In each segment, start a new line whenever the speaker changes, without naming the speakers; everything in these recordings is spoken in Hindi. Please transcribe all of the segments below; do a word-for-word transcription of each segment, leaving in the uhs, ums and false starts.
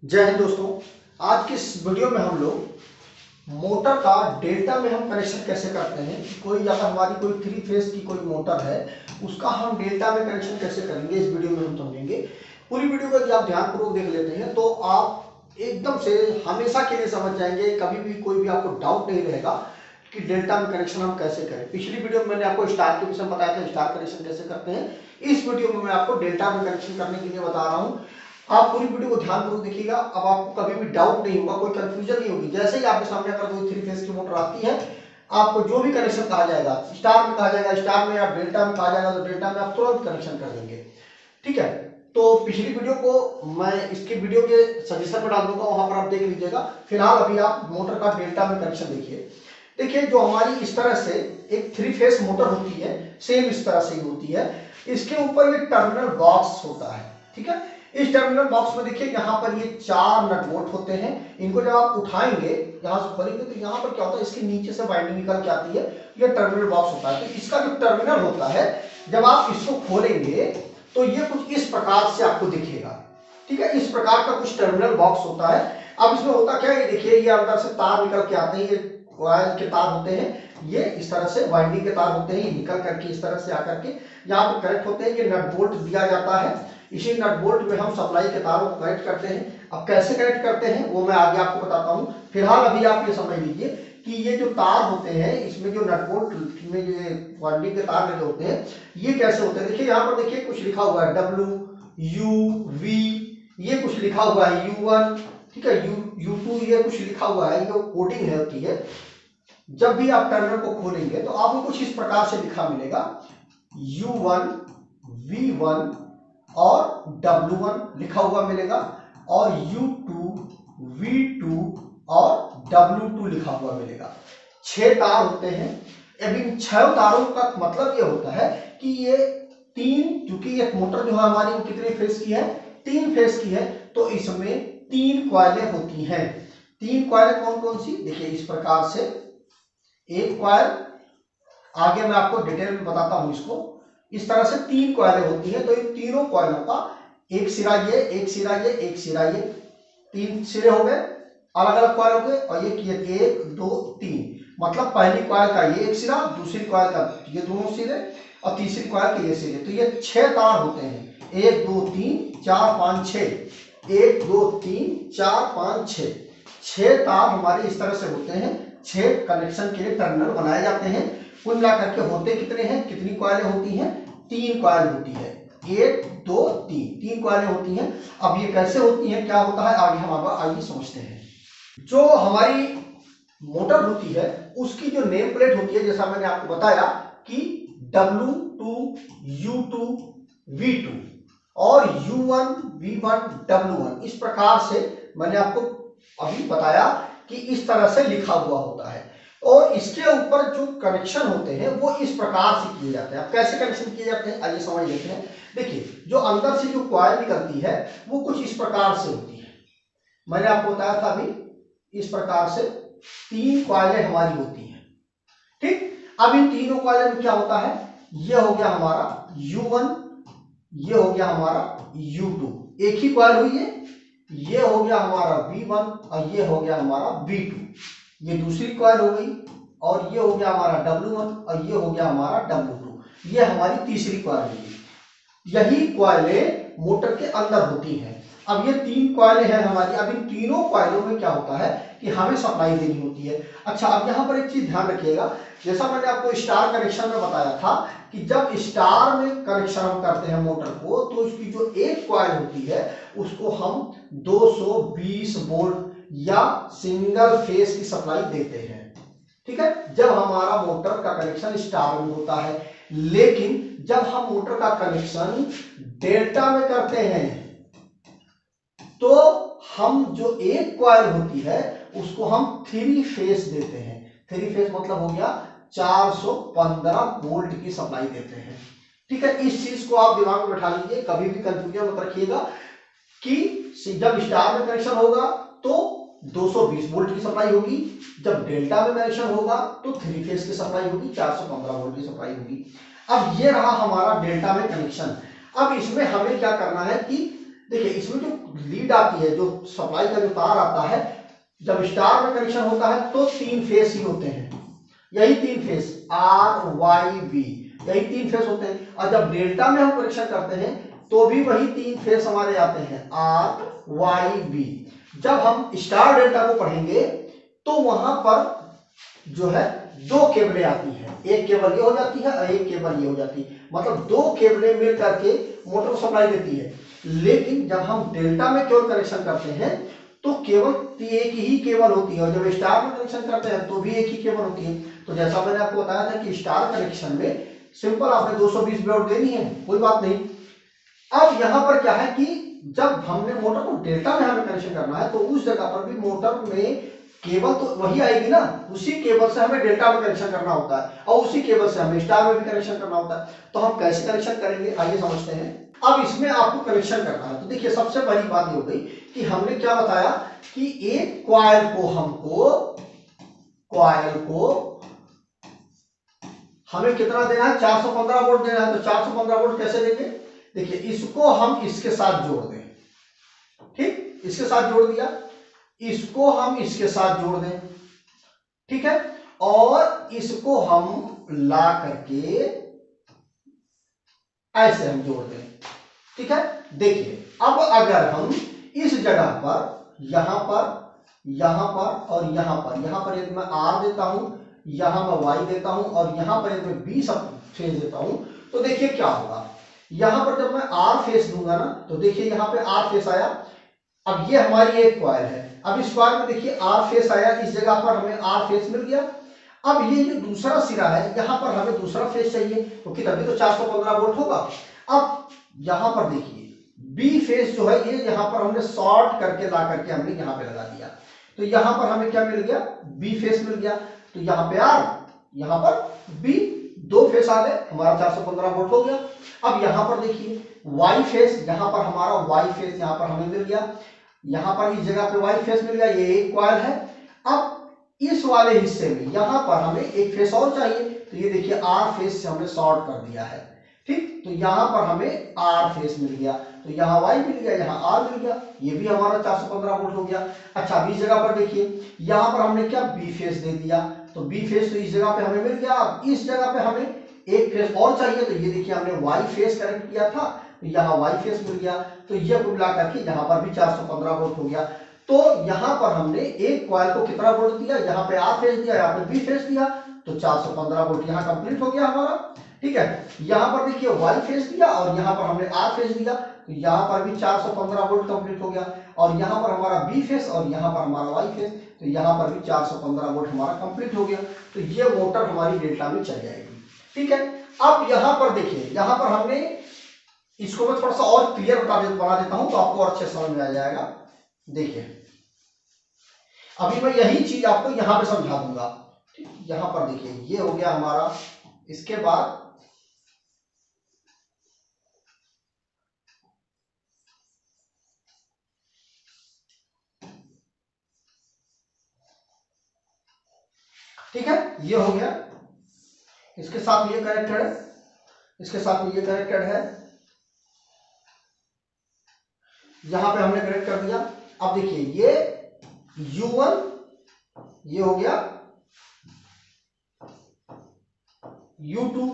जय हिंद दोस्तों। आज की इस वीडियो में हम लोग मोटर का डेल्टा में हम कनेक्शन कैसे करते हैं। कोई अगर हमारी कोई थ्री फेज की कोई मोटर है उसका हम डेल्टा में कनेक्शन कैसे करेंगे इस वीडियो में हम समझेंगे। पूरी वीडियो को यदि आप ध्यानपूर्वक देख लेते हैं तो आप एकदम से हमेशा के लिए समझ जाएंगे, कभी भी कोई भी आपको डाउट नहीं रहेगा कि डेल्टा में कनेक्शन हम कैसे करें। पिछली वीडियो में मैंने आपको स्टार के विषय में बताया था, स्टार कनेक्शन कैसे करते हैं। इस वीडियो में मैं आपको डेल्टा में कनेक्शन करने के लिए बता रहा हूं। आप पूरी वीडियो को ध्यानपूर्वक देखिएगा। अब आपको कभी भी डाउट नहीं होगा, कोई कंफ्यूजन नहीं होगी। जैसे ही आपके सामने अगर कोई थ्री फेज की मोटर आती है, आपको जो भी कनेक्शन कहा जाएगा, स्टार में कहा जाएगा स्टार में, या डेल्टा में कहा जाएगा तो डेल्टा में आप तुरंत कनेक्शन कर देंगे। ठीक है, तो पिछली वीडियो को मैं इसके वीडियो के सजेशन में डाल दूंगा, वहां पर आप देख लीजिएगा। फिलहाल अभी आप मोटर का डेल्टा में कनेक्शन देखिए। देखिए, जो हमारी इस तरह से एक थ्री फेज मोटर होती है, सेम इस तरह से ही होती है। इसके ऊपर ये टर्मिनल बॉक्स होता है। ठीक है, इस टर्मिनल बॉक्स में देखिए यहाँ पर ये चार नट बोल्ट होते हैं। इनको जब आप उठाएंगे, यहाँ से खोलेंगे तो यहाँ पर क्या होता है, इसके नीचे से वाइंडिंग निकल के आती है। ये टर्मिनल बॉक्स होता है। तो इसका जो टर्मिनल होता है, जब आप इसको खोलेंगे तो ये कुछ इस प्रकार से आपको दिखेगा। ठीक है, इस प्रकार का कुछ टर्मिनल बॉक्स होता है। अब इसमें होता क्या है, ये देखिए, ये अंदर से तार निकल के आते हैं। ये कॉइल के तार होते हैं, ये इस तरह से वाइंडिंग के तार होते हैं। ये निकल करके इस तरह से आकर के यहाँ पर कनेक्ट होते हैं। ये नट बोल्ट दिया जाता है। इसी नट बोल्ट में हम सप्लाई के तारों को कनेक्ट करते हैं। अब कैसे कनेक्ट करते हैं वो मैं आगे आपको बताता हूं। फिलहाल अभी आप ये समझ लीजिए कि ये जो तार होते हैं, इसमें जो नट बोल्ट में जो वाइंडिंग के तार लगे होते हैं, ये कैसे होते हैं। देखिए यहाँ पर देखिए कुछ लिखा हुआ है डब्ल्यू यू वी, ये कुछ लिखा हुआ है यू वन। ठीक है, यू यू टू, ये कुछ लिखा हुआ है। ये कोडिंग है होती है। जब भी आप टर्मिनल को खोलेंगे तो आपको कुछ इस प्रकार से लिखा मिलेगा, यू वन, वी वन और डब्ल्यू वन लिखा हुआ मिलेगा, और यू टू, वी टू और डब्ल्यू टू लिखा हुआ मिलेगा। छह तार होते हैं। अब इन छह तारों का मतलब ये होता है कि ये तीन, क्योंकि ये मोटर जो है हमारी वो कितने फेज की है, तीन फेज की है, तो इसमें तीन कॉइलें होती हैं। तीन कॉइलें कौन कौन सी, देखिए इस प्रकार से एक कॉइल, आगे मैं आपको डिटेल में बताता हूं इसको। इस तरह से तीन कॉइलें होती हैं। तो इन तीनों कॉइलों का एक सिरा ये, एक सिरा ये, एक सिरा ये, तीन सिरे हो गए, अलग अलग कॉइल हो गए। और ये किए एक दो तीन, मतलब पहली कॉइल का ये एक सिरा, दूसरी कॉइल का ये दोनों सिरे, और तीसरी कॉइल के ये सिरे। तो ये छह तार होते हैं, एक दो तीन चार पांच छह, एक दो तीन चार पांच छह, छह तार हमारे इस तरह से होते हैं। छह कनेक्शन के लिए टर्मिनल बनाए जाते हैं। कुल मिलाकर के होते कितने हैं, कितनी कॉइलें होती हैं, तीन कॉइल होती है। एक दो तीन, तीन कॉइलें होती हैं। अब ये कैसे होती हैं, क्या होता है, आगे हम आगे आइए समझते हैं। जो हमारी मोटर होती है उसकी जो नेम प्लेट होती है, जैसा मैंने आपको बताया कि W two, U two, V two और U one, V one, W one, इस प्रकार से मैंने आपको अभी बताया कि इस तरह से लिखा हुआ होता है। और इसके ऊपर जो कनेक्शन होते हैं वो इस प्रकार से किए जाते हैं। अब कैसे कनेक्शन किए जाते हैं आइए समझ लेते हैं। देखिए, जो अंदर से जो कॉइल निकलती है वो कुछ इस प्रकार से होती है। मैंने आपको बताया था अभी, इस प्रकार से तीन कॉइलें हमारी होती हैं। ठीक, अब इन तीनों कॉइलों में क्या होता है, ये हो गया हमारा यू वन, ये हो गया हमारा यू टू, एक ही कॉइल हुई है। ये हो गया हमारा वी वन और ये हो गया हमारा वी टू, ये दूसरी कॉइल हो गई। और ये हो गया हमारा डब्ल्यू वन और ये हो गया हमारा डब्ल्यू टू, ये हमारी तीसरी कॉइल होगी। यही कॉइलें मोटर के अंदर होती हैं। अब ये तीन कॉइलें हैं हमारी। अब इन तीनों कॉइलों में क्या होता है कि हमें सप्लाई देनी होती है। अच्छा, अब यहाँ पर एक चीज ध्यान रखिएगा, जैसा मैंने आपको स्टार कनेक्शन में बताया था कि जब स्टार में कनेक्शन हम करते हैं मोटर को, तो उसकी जो एक कॉइल होती है उसको हम दो सौ बीस वोल्ट या सिंगल फेज की सप्लाई देते हैं। ठीक है, जब हमारा मोटर का कनेक्शन स्टार में होता है। लेकिन जब हम मोटर का कनेक्शन डेल्टा में करते हैं तो हम जो एक कॉइल होती है उसको हम थ्री फेज देते हैं। थ्री फेज मतलब हो गया चार सौ पंद्रह वोल्ट की सप्लाई देते हैं। ठीक है, इस चीज को आप दिमाग में बैठा लीजिए, कभी भी कंफ्यूजन मत रखिएगा कि जब स्टार में कनेक्शन होगा तो दो सौ बीस वोल्ट की सप्लाई होगी, जब डेल्टा में कनेक्शन होगा तो थ्री फेज की सप्लाई होगी, चार सौ पंद्रह वोल्ट की सप्लाई होगी। अब ये रहा हमारा डेल्टा में कनेक्शन। अब इसमें हमें क्या करना है कि देखिए इसमें जो लीड आती है, जो सप्लाई का जो तार आता है, जब स्टार में कनेक्शन होता है तो तीन फेस ही होते हैं, यही तीन फेस आर वाई बी, यही तीन फेस होते हैं। और जब डेल्टा में हम कनेक्शन करते हैं तो भी वही तीन फेस हमारे आते हैं, आर वाई बी। जब हम स्टार डेल्टा को पढ़ेंगे तो वहां पर जो है दो केबलें आती हैं, एक केबल ये हो जाती है और एक केबल ये हो जाती है, मतलब दो केबलें मिल करके मोटर को सप्लाई देती है। लेकिन जब हम डेल्टा में केवल कनेक्शन करते हैं तो केवल एक ही केबल होती है, और जब स्टार में कनेक्शन करते हैं तो भी एक ही केबल होती है। तो जैसा मैंने आपको बताया था कि स्टार कनेक्शन में सिंपल आपने दो सौ बीस वोल्ट देनी है, कोई बात नहीं। अब यहां पर क्या है कि जब हमने मोटर को डेल्टा में हमें कनेक्शन करना है तो उस जगह पर भी मोटर में केबल तो वही आएगी ना, उसी केबल से हमें डेल्टा में कनेक्शन करना होता है और उसी केबल से हमें स्टार में भी कनेक्शन करना होता है। तो हम कैसे कनेक्शन करेंगे आइए समझते हैं। अब इसमें आपको कनेक्शन करना है तो देखिए सबसे बड़ी बात ये हो गई कि हमने क्या बताया कि एक कॉइल को हमको कॉइल को हमें कितना देना है, चार सौ पंद्रह वोल्ट देना है। तो चार सौ पंद्रह वोल्ट कैसे देंगे, देखिए इसको हम इसके साथ जोड़ दें, ठीक, इसके साथ जोड़ दिया, इसको हम इसके साथ जोड़ दें, ठीक है, और इसको हम ला करके ऐसे हम जोड़ दें, ठीक है। देखिए अब अगर हम इस जगह पर यहां पर यहां पर और यहां पर यहां पर यदि मैं आर देता हूं, यहां मैं वाई देता हूं और यहां पर यदि मैं बी सब फेस देता हूं तो देखिए क्या होगा। यहां पर जब मैं आर फेस दूंगा ना तो देखिए यहां पे आर फेस आया। अब ये हमारी एक कॉइल है, अब इस कॉइल में देखिए आर फेस आया, इस जगह पर हमें आर फेस मिल गया। अब ये जो दूसरा सिरा है यहां पर हमें दूसरा फेस चाहिए क्योंकि तभी तो चार सौ पंद्रह वोल्ट होगा। अब यहां पर देखिए बी फेस जो है ये यहां पर हमने शॉर्ट करके ला करके हमने यहां पे लगा दिया, तो यहां पर हमें क्या मिल गया, बी फेस मिल गया। तो यहां पे आर, यहां पर बी, दो फेस आ गए, हमारा चार सौ पंद्रह वोल्ट हो गया। अब यहां पर देखिए वाई फेस, यहां पर हमारा वाई फेस यहां पर हमें मिल गया, यहां पर इस जगह पे वाई फेस मिल गया, ये एक कॉइल है। अब इस वाले हिस्से में यहां पर हमें एक फेस और चाहिए, तो ये देखिए आर फेस से हमने शॉर्ट कर दिया है, ठीक, तो यहां पर हमें आर फेस मिल गया, तो यहां वाई मिल गया, यहां आर मिल गया, ये भी हमारा चार सौ पंद्रह वोल्ट हो गया। अच्छा अब इस जगह पर देखिए यहां पर हमने क्या बी फेस दे दिया, तो बी फेस तो इस जगह पे हमें मिल गया। अब इस जगह पे हमें एक फेस और चाहिए, तो ये देखिए हमने वाई फेस कनेक्ट किया था, तो यहाँ वाई फेस मिल गया, तो ये कुल मिला करके यहाँ पर भी चार सौ पंद्रह वोल्ट हो गया। तो यहाँ पर हमने एक कॉइल को कितना वोल्ट दिया, यहाँ पे आर फेस दिया, यहाँ पे बी फेस दिया, तो चार सौ पंद्रह वोल्ट यहाँ कंप्लीट हो गया हमारा, ठीक है। यहाँ पर देखिए वाई फेस दिया और यहाँ पर हमने आर फेस दिया, तो यहाँ पर भी चार सौ पंद्रह वोल्ट कंप्लीट हो गया। और यहाँ पर हमारा बी फेस और यहाँ पर हमारा वाई फेस, तो यहाँ पर भी चार सौ पंद्रह वोल्ट हमारा कंप्लीट हो गया। तो ये मोटर हमारी डेल्टा में चल जाएगी, ठीक है। अब यहाँ पर देखिए, यहाँ पर हमने इसको मैं थोड़ा सा और क्लियर बता दे, बना देता हूं तो आपको और अच्छे समझ में आ जाएगा। देखिए अभी मैं यही चीज आपको यहां पे समझा दूंगा, ठीक, यहां पर देखिए ये हो गया हमारा, इसके बाद ठीक है, ये हो गया, इसके साथ ये कनेक्टेड है, इसके साथ ये कनेक्टेड है, यहां पे हमने कनेक्ट कर दिया। अब देखिए ये यू वन ये हो गया, U two,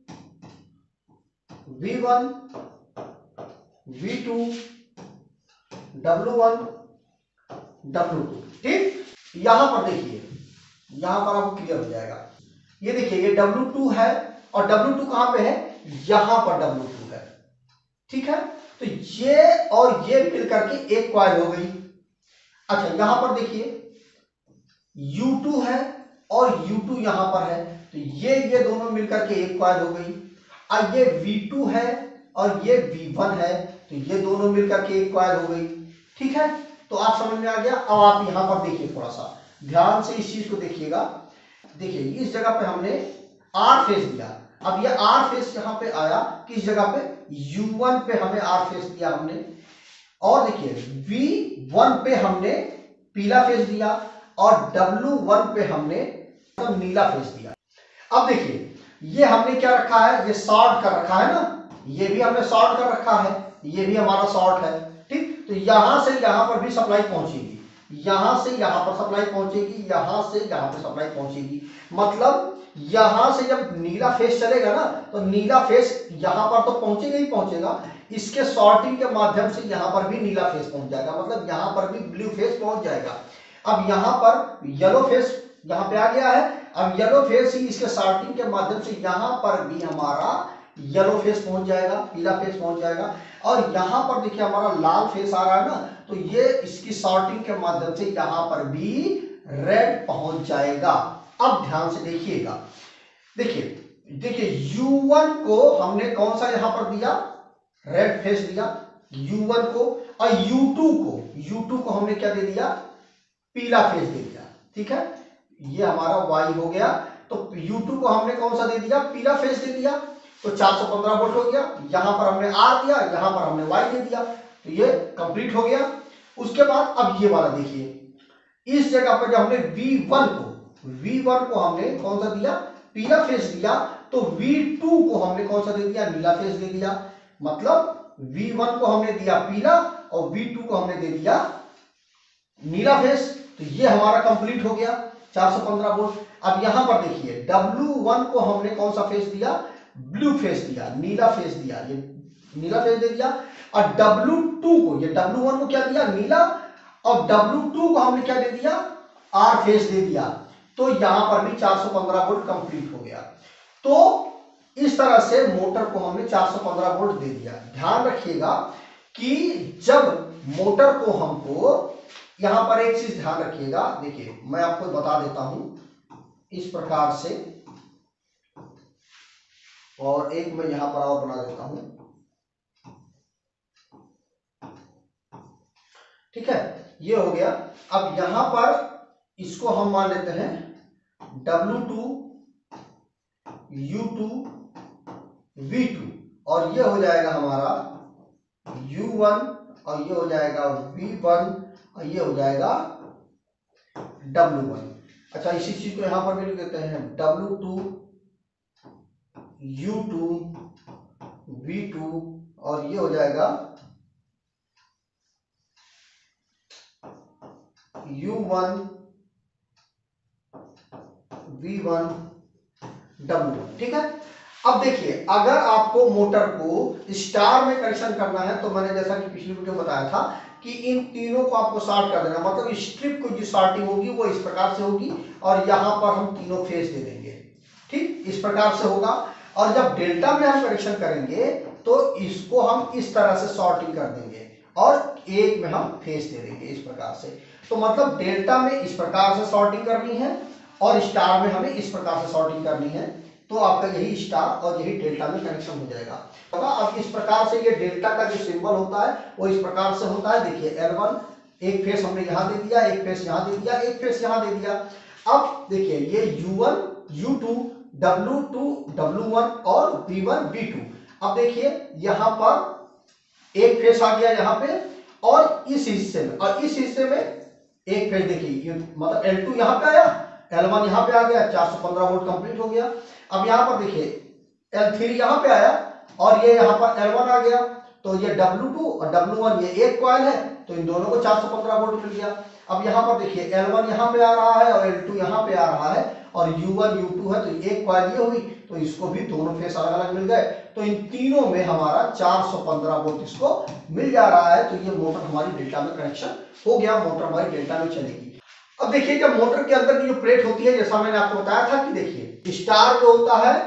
V one, V two, W one, W two, ठीक। यहां पर देखिए, यहां पर आपको क्लियर हो जाएगा, ये देखिए ये डब्ल्यू टू है और डब्ल्यू टू कहां पे है, यहां पर डब्ल्यू टू है, ठीक है। तो ये और ये मिल करके एक कॉइल हो गई। अच्छा यहां पर देखिए यू टू है और यू टू यहां पर है, तो ये ये दोनों मिलकर के एक कॉइल हो गई। अब ये वी टू है और ये वी वन है, तो ये दोनों मिलकर के एक कॉइल हो गई, ठीक है। तो आप समझ में आ गया। अब आप यहां पर देखिए, थोड़ा सा ध्यान से इस चीज को देखिएगा। देखिए इस जगह पे हमने आर फेस दिया, अब ये आर फेस यहां पे आया, किस जगह पे, यू वन पे हमें आर फेस दिया हमने, और देखिए वी वन पे हमने पीला फेस दिया और डब्ल्यू वन पे हमने तो नीला फेस दिया। अब देखिए ये हमने क्या रखा है, ये शॉर्ट कर रखा है ना, ये भी हमने शॉर्ट कर रखा है, ये भी हमारा शॉर्ट है, ठीक। तो यहां से यहां पर भी सप्लाई पहुंचेगी, यहां से यहां पर सप्लाई पहुंचेगी, यहां से यहां पर सप्लाई पहुंचेगी। मतलब यहां से जब नीला फेस चलेगा ना तो नीला फेस यहां पर तो पहुंचेगा ही पहुंचेगा, इसके सॉर्टिंग के माध्यम से यहां पर भी नीला फेस पहुंच जाएगा, मतलब यहां पर भी ब्लू फेस पहुंच जाएगा। अब यहां पर येलो फेस यहां पे आ गया है, अब येलो फेस ही इसके सॉर्टिंग के माध्यम से यहां पर भी हमारा येलो फेस पहुंच जाएगा, पीला फेस पहुंच जाएगा। और यहां पर देखिए हमारा लाल फेस आ रहा है ना, तो ये इसकी सॉर्टिंग के माध्यम से यहां पर भी रेड पहुंच जाएगा। अब ध्यान से देखिएगा, देखिए देखिए यू वन को हमने कौन सा यहां पर दिया, रेड फेस दिया यू वन को, और यू टू को यू टू को हमने क्या दे दिया, पीला फेस दे दिया। ठीक है, ये हमारा वाई हो गया, तो यू टू को हमने कौन सा दे दिया, पीला फेस दे दिया, तो चार सौ पंद्रह वोल्ट हो गया। यहां पर हमने आर दिया, यहां पर हमने वाई दे दिया, तो ये कंप्लीट हो गया। उसके बाद अब ये वाला देखिए, इस जगह पर जब हमने V one V one one को हमने कौन सा दिया, पीला फेस दिया, तो वी टू को हमने कौन सा दे दिया, नीला फेस दे दिया। मतलब वी वन को हमने दिया पीला और वी टू को हमने दे दिया नीला फेस, तो ये हमारा कंप्लीट हो गया चार सौ पंद्रह वोल्ट। अब यहां पर देखिए डब्ल्यू वन को हमने कौन सा फेस दिया, ब्लू फेस दिया, नीला फेस दिया, ये नीला फेस दे दिया। और डब्ल्यू टू को, ये डब्ल्यू वन को क्या दिया, नीला, और डब्ल्यू टू को हमने क्या दे दिया, आर फेस दे दिया। तो यहां पर भी चार सौ पंद्रह वोल्ट कंप्लीट हो गया। तो इस तरह से मोटर को हमने चार सौ पंद्रह वोल्ट दे दिया। ध्यान रखिएगा कि जब मोटर को हमको, यहां पर एक चीज ध्यान रखिएगा, देखिए मैं आपको बता देता हूं इस प्रकार से, और एक मैं यहां पर और बना देता हूं। ठीक है, ये हो गया। अब यहां पर इसको हम मान लेते हैं W two U two V two, और ये हो जाएगा हमारा यू वन, और ये हो जाएगा वी वन, और ये हो जाएगा डब्ल्यू वन। अच्छा, इसी चीज को यहां पर भी लिख देते हैं W two U two V two, और ये हो जाएगा U one V one W one. ठीक है, अब देखिए अगर आपको मोटर को स्टार में कनेक्शन करना है, तो मैंने जैसा कि पिछली वीडियो में बताया था कि इन तीनों को आपको शॉर्ट कर देना, मतलब स्ट्रिप को जो शॉर्टिंग होगी वो इस प्रकार से होगी, और यहां पर हम तीनों फेस दे देंगे। ठीक, इस प्रकार से होगा। और जब डेल्टा में हम कनेक्शन करेंगे तो इसको हम इस तरह से शॉर्टिंग कर देंगे, और एक में हम फेस दे देंगे इस प्रकार से। तो मतलब डेल्टा में इस प्रकार से शॉर्टिंग करनी है, और स्टार में हमें इस प्रकार से शॉर्टिंग करनी है, तो आपका यही स्टार और यही डेल्टा में कनेक्शन हो जाएगा। अब इस प्रकार से ये डेल्टा का जो सिंबल होता है वो इस प्रकार से होता है। देखिए एल वन, एक फेस हमने यहां दे दिया, एक फेस यहां दे दिया, एक फेस यहां दे दिया। अब देखिए ये U one U two W two W one और वी वन वी टू। अब देखिए यहां पर एक फेस आ गया यहां पे, और इस हिस्से में और इस हिस्से में एक फेस, देखिए मतलब एल टू यहां पे आया, एल वन यहां पे आ गया, चार सौ पंद्रह वोल्ट कंप्लीट हो गया। अब यहां पर देखिए एल थ्री यहां पे आया, और ये यहां पर एल वन आ गया, तो ये डब्ल्यू टू और डब्ल्यू वन ये एक कॉइल है, तो इन दोनों को चार सौ पंद्रह वोल्ट मिल गया। अब यहां पर देखिए एल वन यहां पे आ रहा है और एल टू यहां पे आ रहा है, और यू वन यू टू है, तो एक कॉइल ये हुई, तो इसको भी दोनों फेस अलग अलग मिल गए। तो इन तीनों में हमारा चार सौ पंद्रह वोल्ट इसको मिल जा रहा है। तो ये मोटर हमारी डेल्टा में कनेक्शन हो गया, मोटर हमारी डेल्टा में चलेगी। अब देखिए जब मोटर के अंदर की जो प्लेट होती है, जैसा मैंने आपको बताया था कि देखिए स्टार जो होता है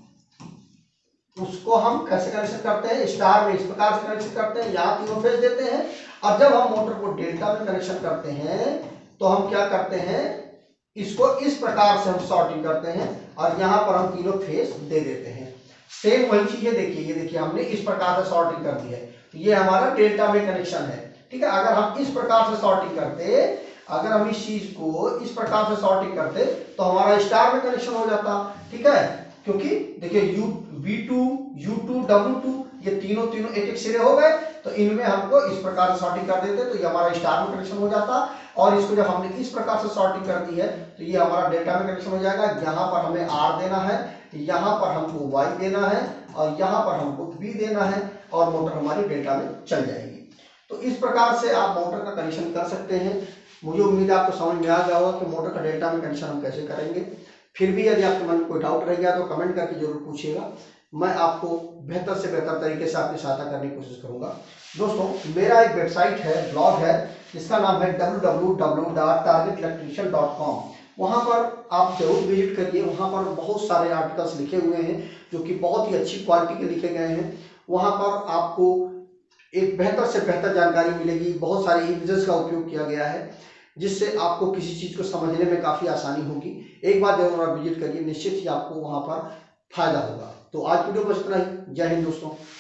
उसको हम कैसे कनेक्शन करते हैं, स्टार में इस प्रकार से कनेक्शन करते हैं, यहाँ तीनों फेस देते हैं। और जब हम मोटर को डेल्टा में कनेक्शन करते हैं तो हम क्या करते हैं, इसको इस प्रकार से हम शॉर्टिंग करते हैं, और यहाँ पर हम तीनों फेस दे देते हैं। सेम वही चीज है, देखिए ये देखिए हमने इस प्रकार से शॉर्टिंग कर दी है, तो ये हमारा डेल्टा में कनेक्शन है। ठीक है, अगर हम इस प्रकार से शॉर्टिंग करते, अगर हम इस चीज को इस प्रकार से शॉर्टिंग करते तो हमारा स्टार में कनेक्शन हो जाता। ठीक है, क्योंकि देखिए U V two U two W two ये तीनों तीनों एक एक सिरे हो गए, तो इनमें हमको इस प्रकार से शॉर्टिंग कर देते तो ये हमारा स्टार में कनेक्शन हो जाता। और इसको जब हमने इस प्रकार से शॉर्टिंग कर दी है तो ये हमारा डेल्टा में कनेक्शन हो जाएगा। यहाँ पर हमें आर देना है, यहाँ पर हमको वाई देना है, और यहाँ पर हमको बी देना है, और मोटर हमारी डेल्टा में चल जाएगी। तो इस प्रकार से आप मोटर का कनेक्शन कर सकते हैं। मुझे उम्मीद है आपको समझ में आ गया होगा कि मोटर का डेल्टा में कनेक्शन हम कैसे करेंगे। फिर भी यदि आपके मन में कोई डाउट रह गया तो कमेंट करके जरूर पूछिएगा, मैं आपको बेहतर से बेहतर तरीके से आपकी सहायता करने की कोशिश करूंगा। दोस्तों, मेरा एक वेबसाइट है, ब्लॉग है, जिसका नाम है W W W dot target electrician dot com. वहाँ पर आप जरूर विजिट करिए। वहाँ पर बहुत सारे आर्टिकल्स लिखे हुए हैं जो कि बहुत ही अच्छी क्वालिटी के लिखे गए हैं। वहाँ पर आपको एक बेहतर से बेहतर जानकारी मिलेगी। बहुत सारे इमेजेस का उपयोग किया गया है जिससे आपको किसी चीज़ को समझने में काफ़ी आसानी होगी। एक बार जरूर आप विजिट करिए, निश्चित ही आपको वहाँ पर फायदा होगा। तो आज वीडियो बस इतना ही। जय हिंद दोस्तों।